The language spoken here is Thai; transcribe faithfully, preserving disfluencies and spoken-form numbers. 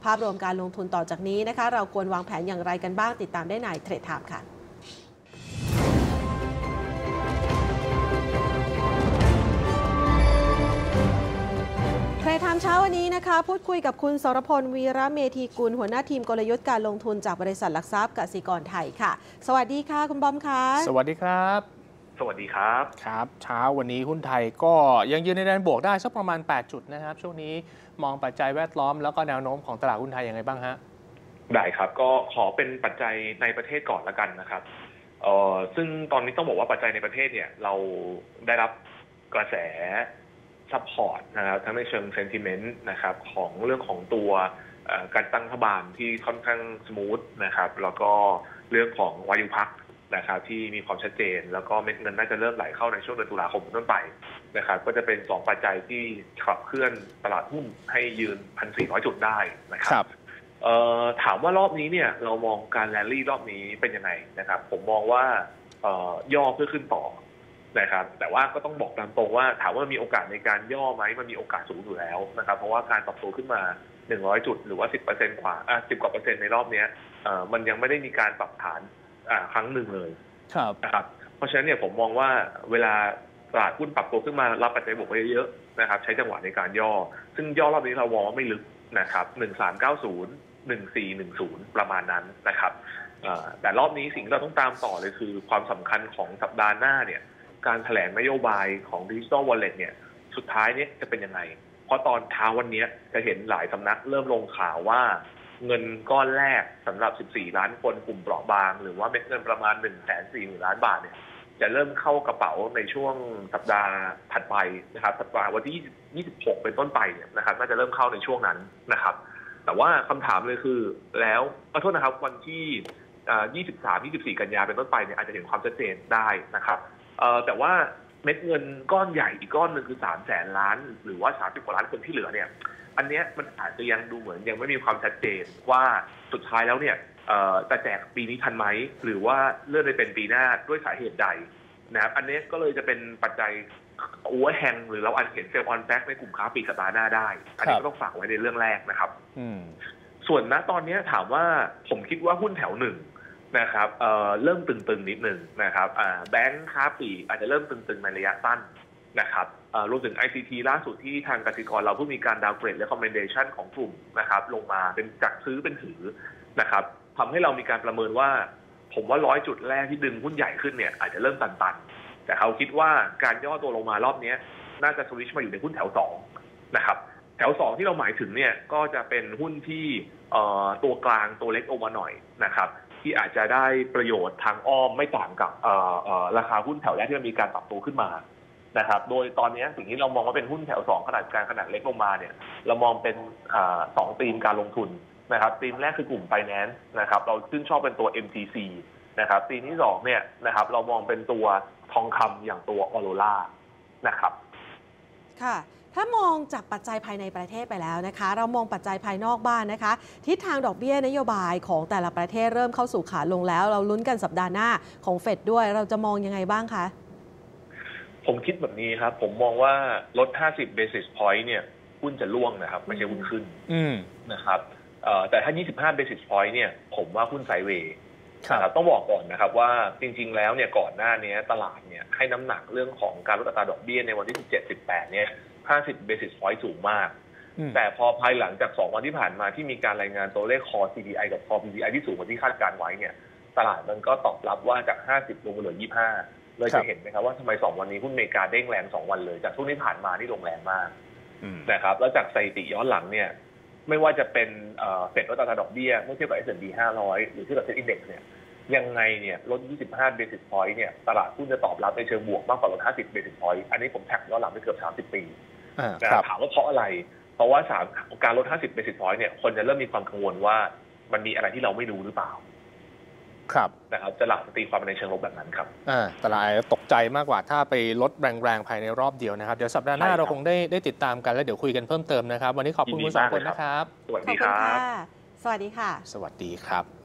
ภาพรวมการลงทุนต่อจากนี้นะคะเราควรวางแผนอย่างไรกันบ้างติดตามได้ในเทรดไทม์ค่ะเทรดไทม์เช้าวันนี้นะคะพูดคุยกับคุณสรพลวีระเมธีกุลหัวหน้าทีมกลยุทธ์การลงทุนจากบริษัทหลักทรัพย์กสิกรไทยค่ะสวัสดีค่ะคุณบอมค่ะสวัสดีครับสวัสดีครับครับเช้าวันนี้หุ้นไทยก็ยังยืนในแดนบวกได้สักประมาณแปดจุดนะครับช่วงนี้มองปัจจัยแวดล้อมแล้วก็แนวโน้มของตลาดหุ้นไทยยังไงบ้างฮะได้ครับก็ขอเป็นปัจจัยในประเทศก่อนละกันนะครับเอ่อซึ่งตอนนี้ต้องบอกว่าปัจจัยในประเทศเนี่ยเราได้รับกระแสซัพพอร์ตนะครับทั้งในเชิงเซนติเมนต์นะครับของเรื่องของตัวการตั้งรัฐบาลที่ค่อนข้างสมูทนะครับแล้วก็เรื่องของวายุพักนะครับที่มีความชัดเจนแล้วก็เม็ดเงินน่าจะเริ่มไหลเข้าในช่วงเดือนตุลาคมเป็นต้นไปนะครับก็จะเป็นสองปัจจัยที่ขับเคลื่อนตลาดหุ้นให้ยืน หนึ่งพันสี่ร้อย จุดได้นะครับถามว่ารอบนี้เนี่ยเรามองการแรลลี่รอบนี้เป็นยังไงนะครับผมมองว่าย่อเพื่อขึ้นต่อนะครับแต่ว่าก็ต้องบอกตามตรงว่าถามว่ามีโอกาสในการย่อไหมมันมีโอกาสสูงอยู่แล้วนะครับเพราะว่าการปรับตัวขึ้นมาหนึ่งร้อยจุดหรือว่า สิบเปอร์เซ็นต์ กว่าอ่ะสิบกว่าเปอร์เซ็นต์ในรอบนี้มันยังไม่ได้มีการปรับฐานครั้งหนึ่งเลยนะครับเพราะฉะนั้นเนี่ยผมมองว่าเวลาตลาดหุ้นปรับตัวขึ้นมารับปัจจัยบวกไปเยอะๆนะครับใช้จังหวะในการย่อซึ่งย่อรอบนี้เรามองว่าไม่ลึกนะครับหนึ่งสามเก้าศูนย์ หนึ่งสี่หนึ่งศูนย์ประมาณนั้นนะครับแต่รอบนี้สิ่งที่เราต้องตามต่อเลยคือความสำคัญของสัปดาห์หน้าเนี่ยการแถลงนโยบายของ Digital Wallet เนี่ยสุดท้ายเนี่ยจะเป็นยังไงเพราะตอนเช้าวันนี้จะเห็นหลายสำนักเริ่มลงข่าวว่าเงินก้อนแรกสำหรับสิบสี่ล้านคนกลุ่มเปราะบางหรือว่าเม็ดเงินประมาณ หนึ่งแสนสี่หมื่น ล้านบาทเนี่ยจะเริ่มเข้ากระเป๋าในช่วงสัปดาห์ถัดไปนะครับสัปดาห์วันที่ยี่สิบหกเป็นต้นไปเนี่ยนะครับน่าจะเริ่มเข้าในช่วงนั้นนะครับแต่ว่าคำถามเลยคือแล้วขอโทษนะครับวันที่ยี่สิบสาม ยี่สิบสี่กันยาเป็นต้นไปเนี่ยอาจจะเห็นความชัดเจนได้นะครับแต่ว่าเม็ดเงินก้อนใหญ่อีกก้อนหนึ่งคือสามแสนล้านหรือว่าสามสิบกว่าล้านคนที่เหลือเนี่ยอันนี้มันอาจจะยังดูเหมือนยังไม่มีความชัดเจนว่าสุดท้ายแล้วเนี่ยจะแจกปีนี้ทันไหมหรือว่าเลื่อนไปเป็นปีหน้าด้วยสาเหตุใดนะครับอันนี้ก็เลยจะเป็นปัจจัยโอเวอร์แฮงหรือเราอาจจะเห็นเซลล์ออนแฟกในกลุ่มค้าปลีกสัปดาห์หน้าได้อันนี้ก็ต้องฝากไว้ในเรื่องแรกนะครับส่วนณตอนนี้ถามว่าผมคิดว่าหุ้นแถวหนึ่งนะครับ เ, เริ่มตึงๆนิดหนึ่งนะครับแบงค์ค้าปลีกอาจจะเริ่มตึงๆในระยะสั้นนะครับรวมถึง ไอ ซี ที ล่าสุดที่ทางกสิกรเราเพิ่งมีการดาวเกรดและคอมเมนเดชันของกลุ่มนะครับลงมาเป็นจากซื้อเป็นถือนะครับทำให้เรามีการประเมินว่าผมว่าร้อยจุดแรกที่ดึงหุ้นใหญ่ขึ้นเนี่ยอาจจะเริ่มตันๆแต่เขาคิดว่าการย่อตัวลงมารอบนี้น่าจะสวิชมาอยู่ในหุ้นแถวสองนะครับแถวสองที่เราหมายถึงเนี่ยก็จะเป็นหุ้นที่ตัวกลางตัวเล็กลงมาหน่อยนะครับที่อาจจะได้ประโยชน์ทางอ้อมไม่ต่างกับราคาหุ้นแถวแรกที่มันมีการปรับตัวขึ้นมานะครับโดยตอนนี้สิ่งที่เรามองว่าเป็นหุ้นแถวสองขนาดกลางขนาดเล็กลงมาเนี่ยเรามองเป็นสองธีมการลงทุนนะครับธีมแรกคือกลุ่ม Finance นะครับเราซึ่งชอบเป็นตัว เอ็ม ที ซี นะครับธีมที่สองเนี่ยนะครับเรามองเป็นตัวทองคำอย่างตัว Aurora นะครับค่ะถ้ามองจากปัจจัยภายในประเทศไปแล้วนะคะเรามองปัจจัยภายนอกบ้านนะคะทิศทางดอกเบี้ยนโยบายของแต่ละประเทศเริ่มเข้าสู่ขาลงแล้วเราลุ้นกันสัปดาห์หน้าของเฟดด้วยเราจะมองยังไงบ้างคะผมคิดแบบนี้ครับผมมองว่าลดห้าสิบ basis point เนี่ยหุ้นจะร่วงนะครับไม่ใช่หุ้นขึ้นนะครับแต่ถ้ายี่สิบห้า basis point เนี่ยผมว่าหุ้นไซด์เวย์นะครับต้องบอกก่อนนะครับว่าจริงๆแล้วเนี่ยก่อนหน้านี้ตลาดเนี่ยให้น้ำหนักเรื่องของการลดอัตราดอกเบี้ยในวันที่สิบเจ็ด สิบแปดเนี่ยห้าสิบ basis point สูงมากแต่พอภายหลังจากสองวันที่ผ่านมาที่มีการรายงานตัวเลข Core ซี พี ไอ กับ Core พี พี ไอ ที่สูงกว่าที่คาดการไว้เนี่ยตลาดมันก็ตอบรับว่าจากห้าสิบลงมาเหลือยี่สิบห้าเลยจะเห็นไหมครับว่าทำไมสองวันนี้หุ้นอเมริกาเด้งแรงสองวันเลยจากช่วงที่ผ่านมาที่ลงแรงมากนะครับแล้วจากสถิติย้อนหลังเนี่ยไม่ว่าจะเป็นเฟดลดอัตราดอกเบี้ยเมื่อเทียบกับ เอส แอนด์ พี ห้าร้อยหรือเทียบกับ เซ็ต Index เนี่ยยังไงเนี่ยลดยี่สิบห้า basis point เนี่ยตลาดหุ้นจะตอบรับในเชิงบวกมากกว่าลดห้าสิบ basis point อันนี้ผมแท็กย้อนหลังไปเกือบสามสิบปีถามว่าเพราะอะไรเพราะว่าสามการลดห้าสิบ basis point เนี่ยคนจะเริ่มมีความกังวลว่ามันมีอะไรที่เราไม่รู้หรือเปล่าครับนะครับจะหลักตีความในเชิงลบแบบนั้นครับอ่าตลาดตกใจมากกว่าถ้าไปลดแรงๆภายในรอบเดียวนะครับเดี๋ยวสัปดาห์หน้าเราคงได้ได้ติดตามกันแล้วเดี๋ยวคุยกันเพิ่มเติมนะครับวันนี้ขอบคุณคุณสองคนนะครับสวัสดีครับสวัสดีค่ะสวัสดีครับ